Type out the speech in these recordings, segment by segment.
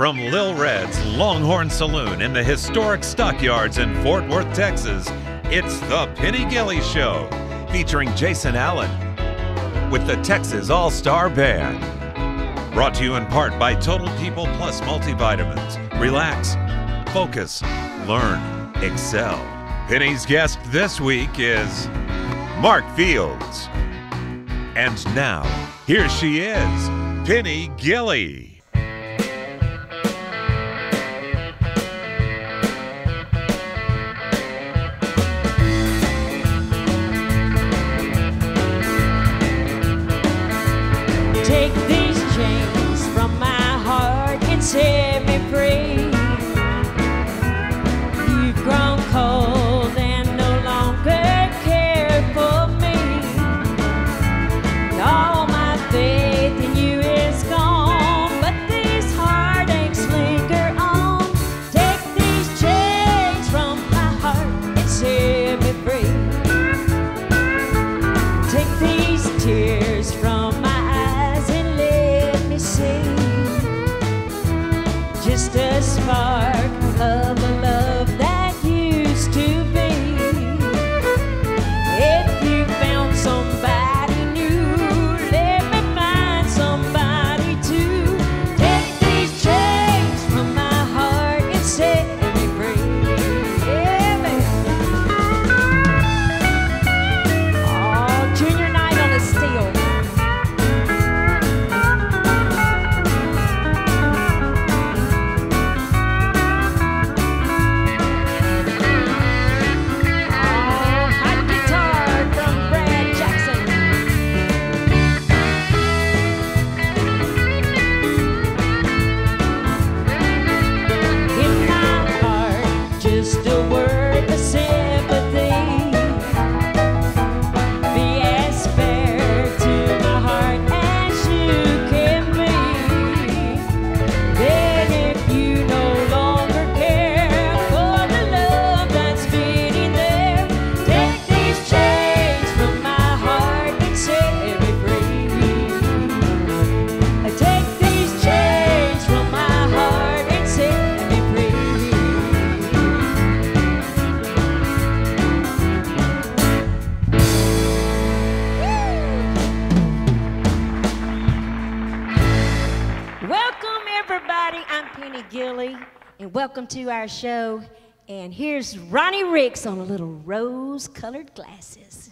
From Lil Red's Longhorn Saloon in the historic Stockyards in Fort Worth, Texas, it's the Penny Gilley Show, featuring Jason Allen with the Texas All-Star Band. Brought to you in part by Total People Plus Multivitamins. Relax, focus, learn, excel. Penny's guest this week is Mark Fields. And now, here she is, Penny Gilley. Take these chains from my heart and set me free. You've grown cold and no longer care for me. All my faith in you is gone, but these heartaches linger on. Take these chains from my heart and set me free. Take these tears from my just a spark of the love that used to be. If you found somebody new, let me find somebody too. Take these chains from my heart and set me free. Yeah, baby. Oh, junior night on the steel. Just a word of sympathy. Be as fair to my heart as you can be. Then if you no longer care for the love that's beating there, take these chains from my heart and set me free. Take these chains from my heart and set me free. Welcome, everybody. I'm Penny Gilley, and welcome to our show. And here's Ronnie Ricks on a little rose-colored glasses.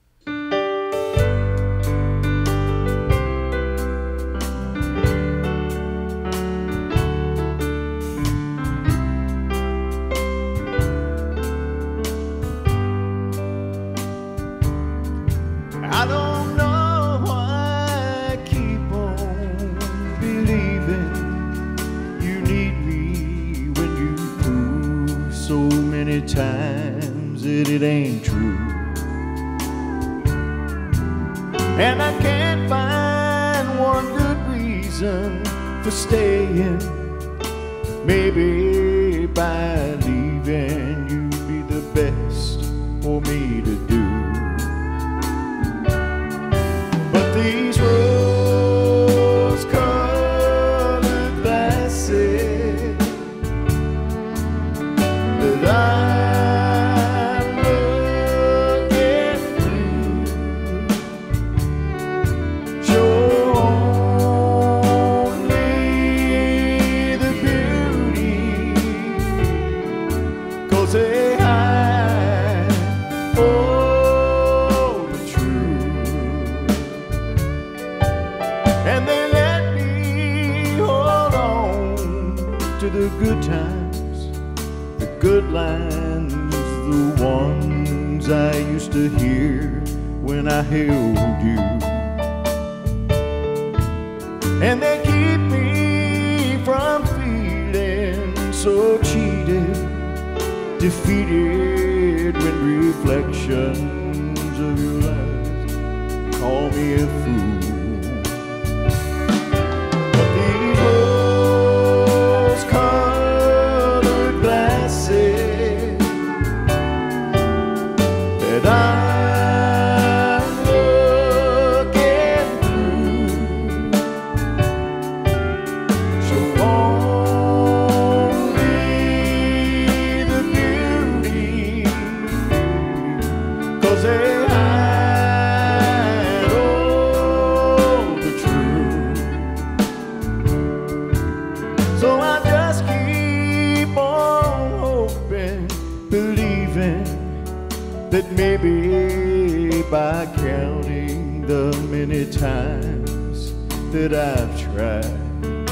I don't know why I keep on believing you need me when you prove so many times that it ain't true. And I can't find one good reason for staying. Maybe by leaving you'd be the best for me to do. But these rose-colored glasses that I'm looking through show only the beauty, 'cause they hide all the truth. And they let me hold on to the good times, the good lines, the ones I used to hear when I held you. And they keep me from feeling so cheated, defeated when reflections of your eyes call me a fool. Rose-colored glasses that I'm looking through show So I just keep on hoping, believing that maybe by counting the many times that I've tried,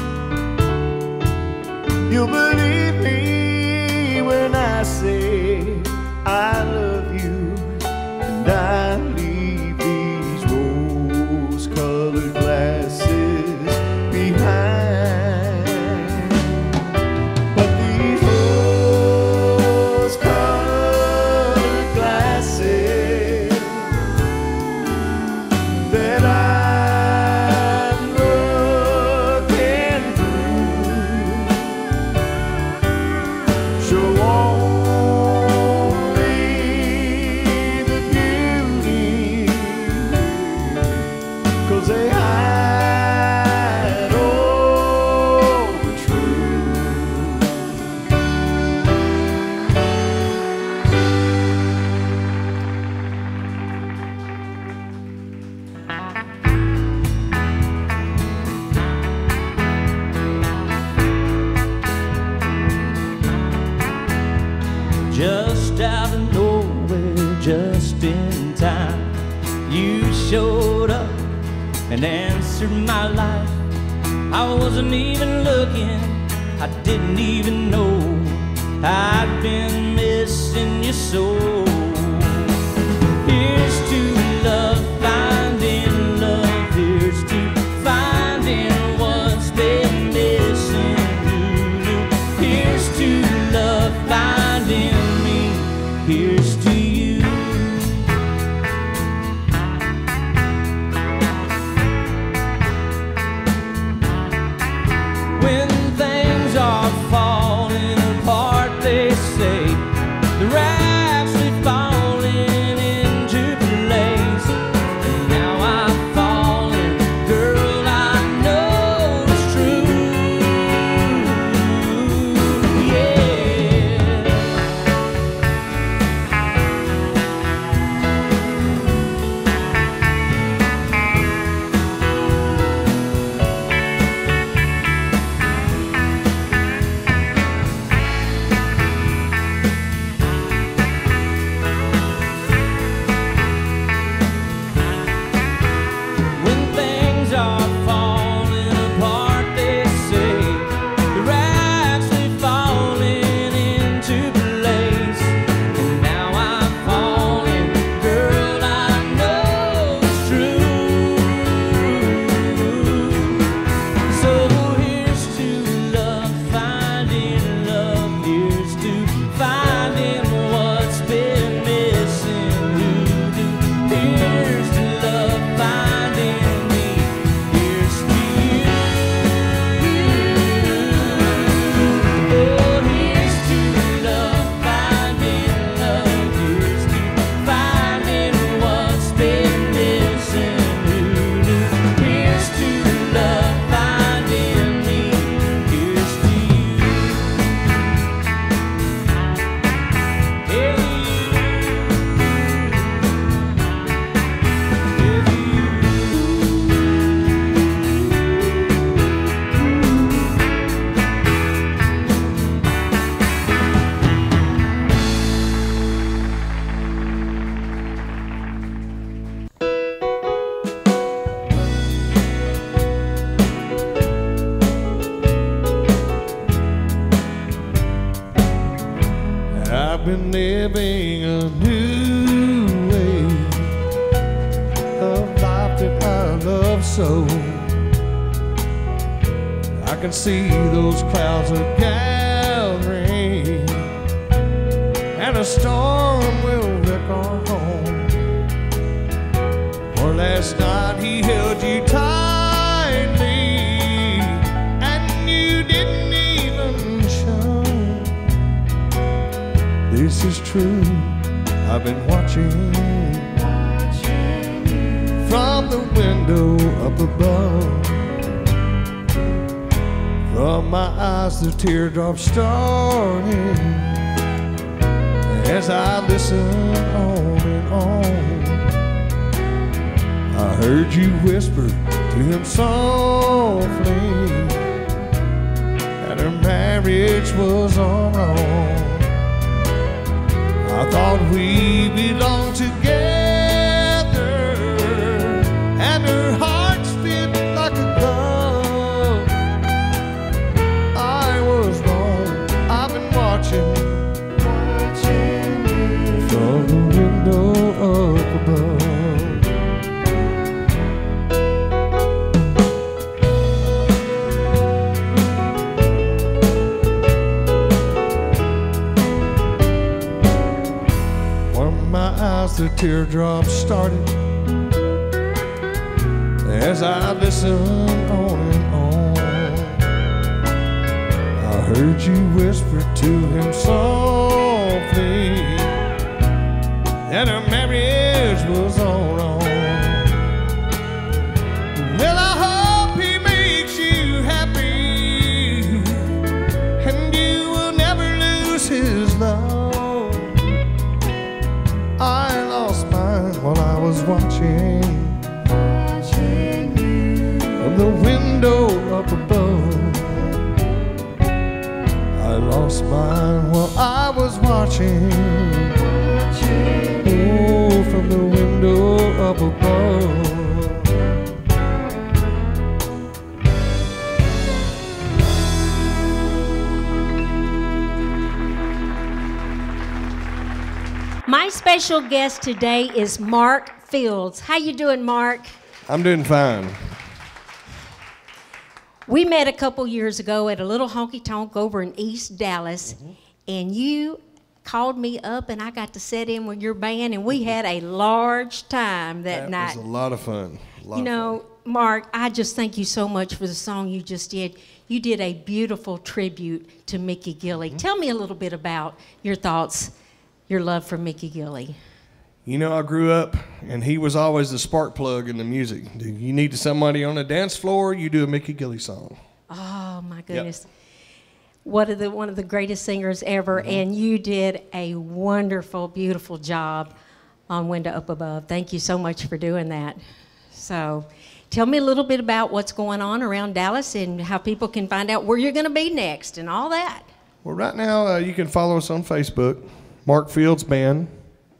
you'll believe me when I say I love you, and I leave these rose-colored glasses behind. But these rose-colored glasses that I'm looking through show only the beauty, 'cause they hide all the truth. Just out of nowhere, just in time, you showed up and answered my life. I wasn't even looking, I didn't even know I'd been missing you so. Here's to love, finding love. Here's to finding what's been missing. Here's to love, finding me. Here's to you. When things are falling apart, they say they're actually falling into place. And now I'm falling, girl, I know it's true. Yeah. When things are falling apart, they say they're actually falling into place. And now I'm falling, girl, I know it's true. So here's to love, finding love. Here's to finding what's been missing. Here's to love, finding me. Here's to you. Oh, here's to love, finding love. Here's to finding what's been missing. Here's to love, finding me. Here's to you. Hey, you. I've been living a new way of life that I love so. I can see those clouds are gathering, and a storm will wreck our home. For last night he held you tightly, and you didn't even show. This is true, I've been watching from the window up above. From my eyes the teardrops starting as I listen on and on. I heard you whisper to him softly that marriage was all wrong. I thought we belonged together, and her heart's fit like a glove. I was wrong. I've been watching you from the window up above. The teardrops started as I listened on and on. I heard you whisper to him softly that her marriage was all wrong. Well, I hope he makes you happy and you will never lose his love. I lost mine while I was watching you from the window up above. I lost mine while I was watching oh, from the window up above. My special guest today is Mark Fields. How you doing, Mark? I'm doing fine. We met a couple years ago at a little honky-tonk over in East Dallas, and you called me up, and I got to sit in with your band, and we had a large time that night. It was a lot of fun. You know, Mark, I just thank you so much for the song you just did. You did a beautiful tribute to Mickey Gilley. Tell me a little bit about your thoughts, your love for Mickey Gilley. You know, I grew up, and he was always the spark plug in the music. You need somebody on the dance floor, you do a Mickey Gilley song. Oh, my goodness. Yep. One of the greatest singers ever, and you did a wonderful, beautiful job on Window Up Above. Thank you so much for doing that. So tell me a little bit about what's going on around Dallas and how people can find out where you're going to be next and all that. Well, right now, you can follow us on Facebook, Mark Fields Band.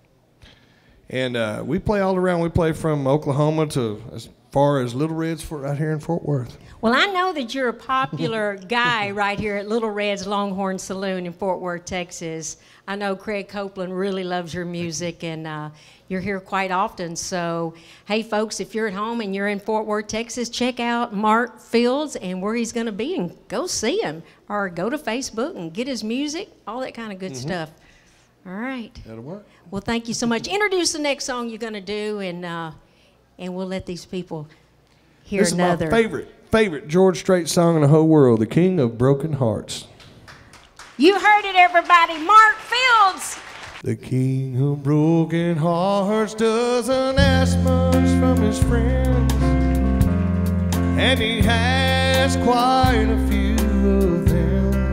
And we play all around. We play from Oklahoma to as far as Little Red's right here in Fort Worth. Well, I know that you're a popular guy right here at Little Red's Longhorn Saloon in Fort Worth, Texas. I know Craig Copeland really loves your music, and you're here quite often. So, hey, folks, if you're at home and you're in Fort Worth, Texas, check out Mark Fields and where he's going to be and go see him. Or go to Facebook and get his music, all that kind of good stuff. All right. That'll work. Well, thank you so much. Introduce the next song you're going to do, and we'll let these people hear another. This is my favorite George Strait song in the whole world, The King of Broken Hearts. You heard it, everybody. Mark Fields. The King of Broken Hearts doesn't ask much from his friends, and he has quite a few of them.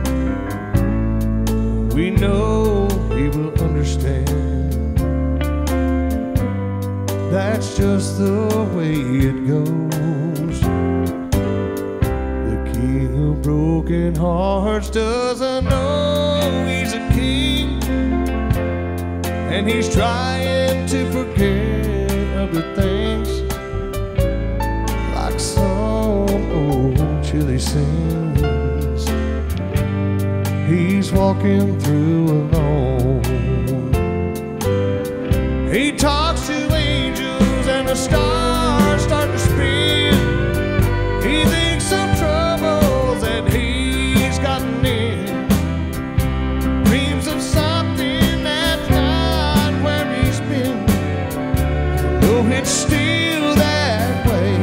We know he will understand. That's just the way it goes. The King of Broken Hearts doesn't know he's a king, and he's trying to forget other things, like some old chilly sins he's walking through alone. He talks to angels and the stars start to spin. He thinks of troubles that he's gotten in, dreams of something that's not where he's been, though it's still that way.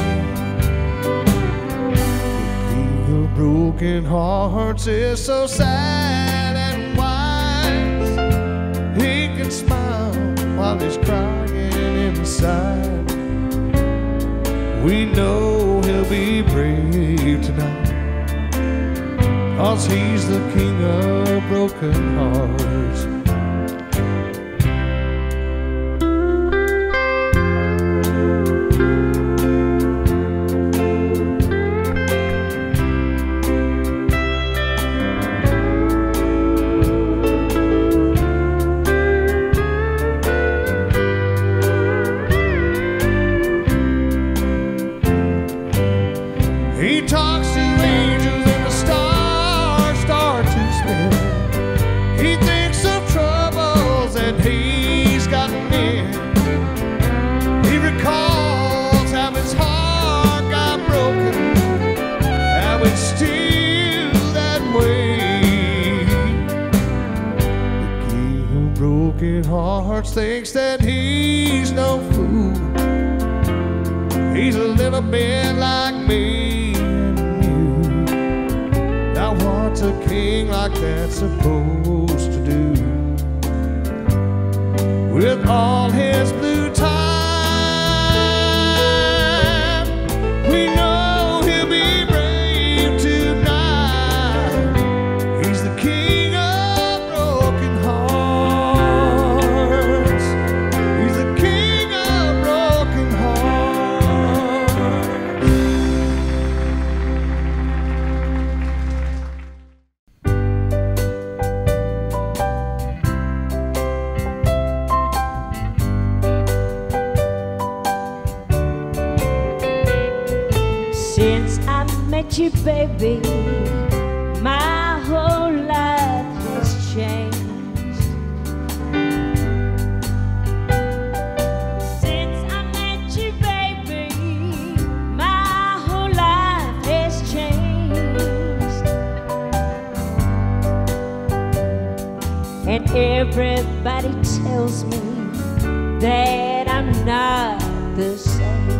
The King of Broken Hearts is so sad and wise. He can smile while he's crying inside. We know he'll be brave tonight, 'cause he's the King of Broken Hearts. George thinks that he's no fool. He's a little bit like me and you. Now what's a king like that supposed to do with all his blue time? We know he'll be brave tonight. He's the king of broken hearts. He's the king of broken hearts. Since I met you, baby, my whole life has changed. Since I met you, baby, my whole life has changed. And everybody tells me that I'm not the same.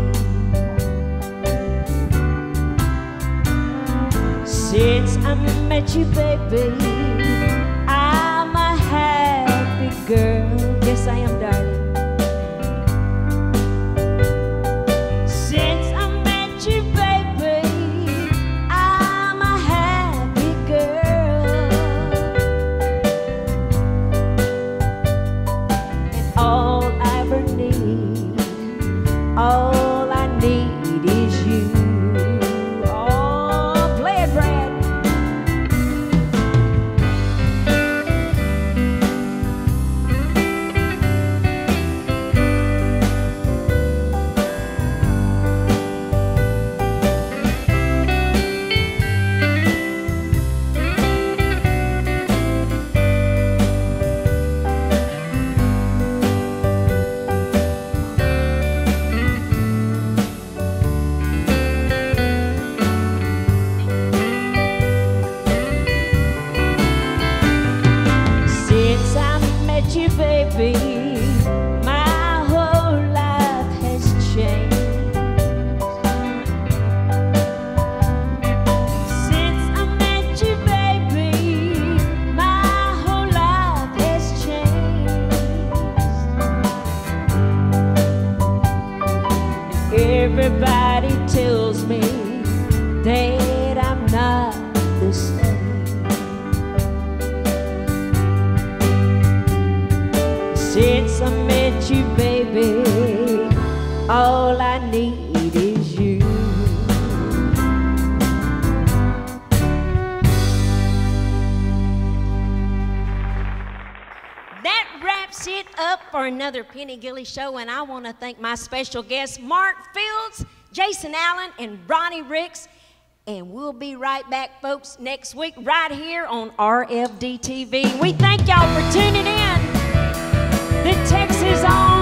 Since I met you, baby, I'm a happy girl. Yes, I am, darling. Since I met you, baby, I'm a happy girl. And all I ever need, all I need is you. You, baby, my whole life has changed. Since I met you, baby, my whole life has changed. Everybody tells me that I'm not the same. Since I met you, baby, all I need is you. That wraps it up for another Penny Gilly show, and I want to thank my special guests, Mark Fields, Jason Allen, and Ronnie Ricks. And we'll be right back, folks, next week right here on RFD TV. We thank y'all for tuning in. The Texas on.